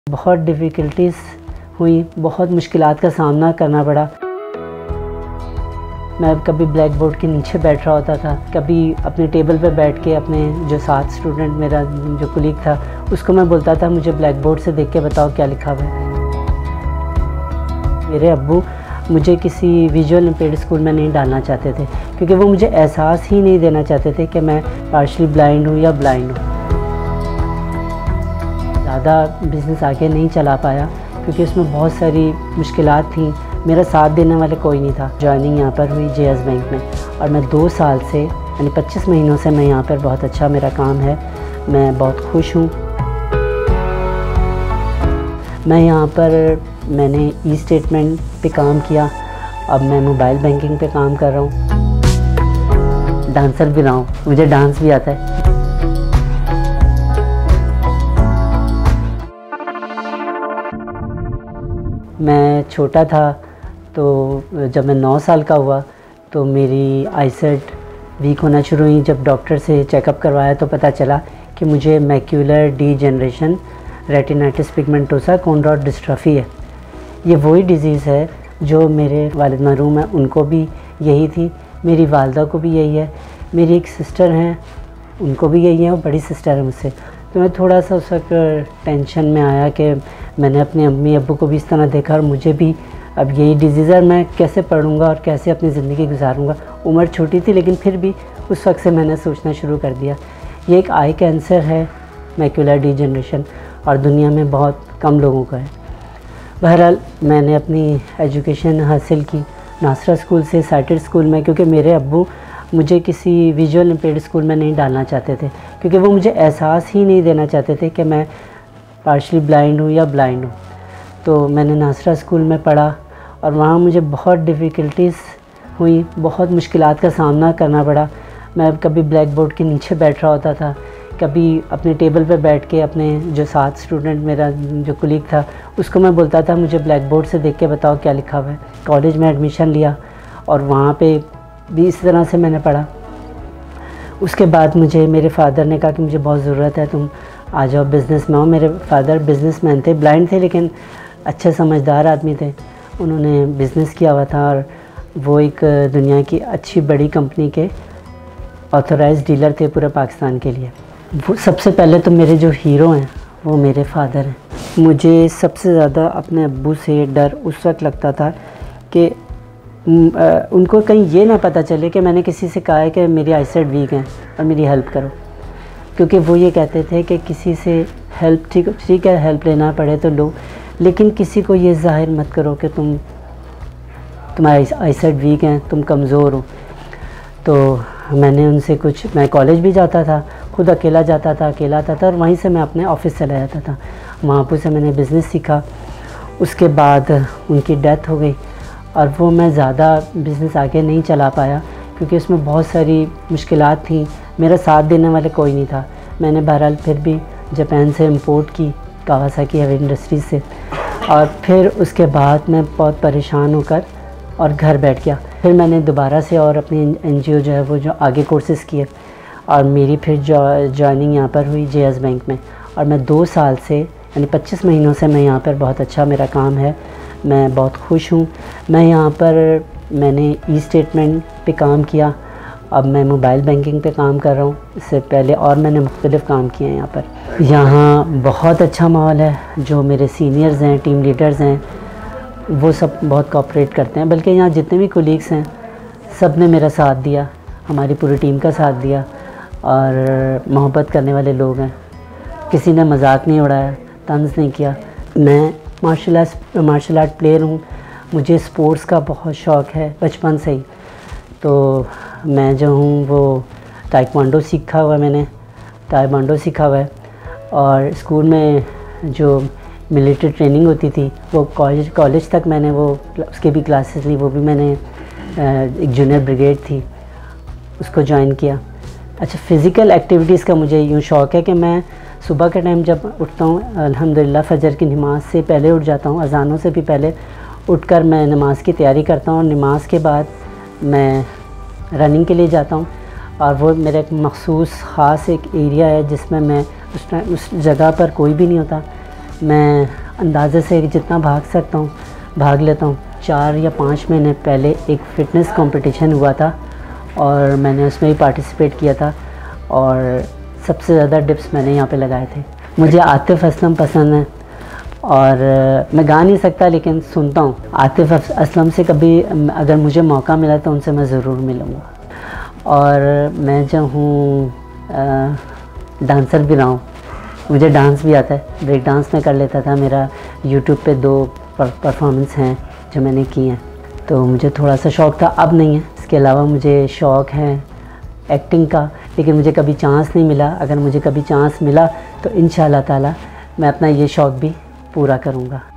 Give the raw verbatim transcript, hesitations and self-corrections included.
बहुत डिफ़िकल्टीज़ हुई, बहुत मुश्किलात का सामना करना पड़ा। मैं कभी ब्लैक बोर्ड के नीचे बैठ रहा होता था, कभी अपने टेबल पे बैठ के अपने जो साथ स्टूडेंट मेरा जो कुलीग था उसको मैं बोलता था मुझे ब्लैक बोर्ड से देख के बताओ क्या लिखा हुआ है। मेरे अब्बू मुझे किसी विजुअल इम्पेयर्ड स्कूल में नहीं डालना चाहते थे क्योंकि वो मुझे एहसास ही नहीं देना चाहते थे कि मैं पार्शली ब्लाइंड हूँ या ब्लाइंड हूँ। ज़्यादा बिज़नेस आगे नहीं चला पाया क्योंकि उसमें बहुत सारी मुश्किलात थी, मेरा साथ देने वाले कोई नहीं था। जॉइनिंग यहाँ पर हुई जे एस बैंक में और मैं दो साल से यानी पच्चीस महीनों से मैं यहाँ पर बहुत अच्छा मेरा काम है, मैं बहुत खुश हूँ। मैं यहाँ पर मैंने ई स्टेटमेंट पे काम किया, अब मैं मोबाइल बैंकिंग पे काम कर रहा हूँ। डांसर भी रहा हूँ, मुझे डांस भी आता है। मैं छोटा था तो जब मैं नौ साल का हुआ तो मेरी आईसाइट वीक होना शुरू हुई। जब डॉक्टर से चेकअप करवाया तो पता चला कि मुझे macular degeneration retinitis pigmentosa cone rod dystrophy है। ये वही डिज़ीज़ है जो मेरे वालिद मरहूम हैं उनको भी यही थी, मेरी वालदा को भी यही है, मेरी एक सिस्टर हैं उनको भी यही है, वो बड़ी सिस्टर है मुझसे। तो मैं थोड़ा सा उस वक्त टेंशन में आया कि मैंने अपने अम्मी अब्बू को भी इस तरह देखा और मुझे भी अब यही डिज़ीज़ है, मैं कैसे पढ़ूंगा और कैसे अपनी ज़िंदगी गुजारूंगा। उम्र छोटी थी लेकिन फिर भी उस वक्त से मैंने सोचना शुरू कर दिया। ये एक आई कैंसर है मैक्यूलर डीजेनरेशन और दुनिया में बहुत कम लोगों का है। बहरहाल मैंने अपनी एजुकेशन हासिल की नासरा स्कूल से, साइटेड स्कूल में, क्योंकि मेरे अब्बू मुझे किसी विजुअल इम्पेयर्ड स्कूल में नहीं डालना चाहते थे क्योंकि वो मुझे एहसास ही नहीं देना चाहते थे कि मैं पार्शली ब्लाइंड हूँ या ब्लाइंड हूँ। तो मैंने नासरा स्कूल में पढ़ा और वहाँ मुझे बहुत डिफ़िकल्टीज़ हुई, बहुत मुश्किलात का सामना करना पड़ा। मैं कभी ब्लैक बोर्ड के नीचे बैठ रहा होता था, कभी अपने टेबल पे बैठ के अपने जो साथ स्टूडेंट मेरा जो कुलीग था उसको मैं बोलता था मुझे ब्लैक बोर्ड से देख के बताओ क्या लिखा हुआ है। कॉलेज में एडमिशन लिया और वहाँ पे भी इस तरह से मैंने पढ़ा। उसके बाद मुझे मेरे फ़ादर ने कहा कि मुझे बहुत ज़रूरत है, तुम आ जाओ बिज़नेस में आओ। मेरे फ़ादर बिज़नेसमैन थे, ब्लाइंड थे लेकिन अच्छे समझदार आदमी थे। उन्होंने बिज़नेस किया हुआ था और वो एक दुनिया की अच्छी बड़ी कंपनी के ऑथराइज्ड डीलर थे पूरे पाकिस्तान के लिए। वो सबसे पहले तो मेरे जो हीरो हैं वो मेरे फ़ादर हैं। मुझे सबसे ज़्यादा अपने अब्बू से डर उस वक्त लगता था कि उनको कहीं ये ना पता चले कि मैंने किसी से कहा है कि मेरी आईसाइट वीक है और मेरी हेल्प करो, क्योंकि वो ये कहते थे कि किसी से हेल्प ठीक ठीक है हेल्प लेना पड़े तो लो, लेकिन किसी को ये जाहिर मत करो कि तुम तुम्हारी आईसाइट वीक हैं, तुम कमज़ोर हो। तो मैंने उनसे कुछ, मैं कॉलेज भी जाता था, खुद अकेला जाता था, अकेला आता था और वहीं से मैं अपने ऑफ़िस चला जाता था। वहाँ पर से मैंने बिज़नेस सीखा। उसके बाद उनकी डेथ हो गई और वो मैं ज़्यादा बिज़नेस आगे नहीं चला पाया क्योंकि उसमें बहुत सारी मुश्किलात थी, मेरा साथ देने वाले कोई नहीं था। मैंने बहरहाल फिर भी जापान से इंपोर्ट की कावासाकी हेवी इंडस्ट्रीज़ से, और फिर उसके बाद मैं बहुत परेशान होकर और घर बैठ गया। फिर मैंने दोबारा से और अपनी एन जी ओ जो है वो जो आगे कोर्सेज़ किए और मेरी फिर जॉइनिंग यहाँ पर हुई जे एस बैंक में और मैं दो साल से यानी पच्चीस महीनों से मैं यहाँ पर बहुत अच्छा मेरा काम है, मैं बहुत खुश हूँ। मैं यहाँ पर मैंने ई स्टेटमेंट पे काम किया, अब मैं मोबाइल बैंकिंग पे काम कर रहा हूँ। इससे पहले और मैंने मुख्तलिफ़ काम किए हैं यहाँ पर। यहाँ बहुत अच्छा माहौल है, जो मेरे सीनियर्स हैं, टीम लीडर्स हैं, वो सब बहुत कोऑपरेट करते हैं। बल्कि यहाँ जितने भी कोलीग्स हैं सब ने मेरा साथ दिया, हमारी पूरी टीम का साथ दिया और मोहब्बत करने वाले लोग हैं। किसी ने मजाक नहीं उड़ाया, तंज़ नहीं किया। मैं martial art martial art player हूँ, मुझे स्पोर्ट्स का बहुत शौक़ है बचपन से ही। तो मैं जो हूँ वो ताइक्वांडो सीखा हुआ है, मैंने ताइक्वांडो सीखा हुआ है और स्कूल में जो मिलिट्री ट्रेनिंग होती थी वो कॉलेज कॉलेज तक मैंने वो उसके भी क्लासेस ली, वो भी मैंने एक जूनियर ब्रिगेड थी उसको ज्वाइन किया। अच्छा, फ़िज़िकल एक्टिविटीज़ का मुझे यूँ शौक़ है कि मैं सुबह के टाइम जब उठता हूँ अल्हम्दुलिल्लाह फ़जर की नमाज़ से पहले उठ जाता हूँ, अज़ानों से भी पहले उठकर मैं नमाज़ की तैयारी करता हूँ और नमाज के बाद मैं रनिंग के लिए जाता हूँ और वो मेरा एक मख़सूस ख़ास एक एरिया है जिसमें मैं उस टाइम उस जगह पर कोई भी नहीं होता, मैं अंदाज़े से जितना भाग सकता हूँ भाग लेता हूँ। चार या पाँच महीने पहले एक फ़िटनेस कंपटीशन हुआ था और मैंने उसमें भी पार्टिसिपेट किया था और सबसे ज़्यादा डिप्स मैंने यहाँ पे लगाए थे। मुझे आतिफ़ असलम पसंद है और मैं गा नहीं सकता लेकिन सुनता हूँ। आतिफ़ असलम से कभी अगर मुझे मौका मिला तो उनसे मैं ज़रूर मिलूँगा। और मैं जो हूँ डांसर भी रहा हूँ, मुझे डांस भी आता है। ब्रेक डांस में कर लेता था। मेरा यूट्यूब पे दो परफॉर्मेंस हैं जो मैंने की हैं, तो मुझे थोड़ा सा शौक़ था, अब नहीं है। इसके अलावा मुझे शौक़ है एक्टिंग का, लेकिन मुझे कभी चांस नहीं मिला। अगर मुझे कभी चांस मिला तो इंशाअल्लाह ताला मैं अपना ये शौक़ भी पूरा करूँगा।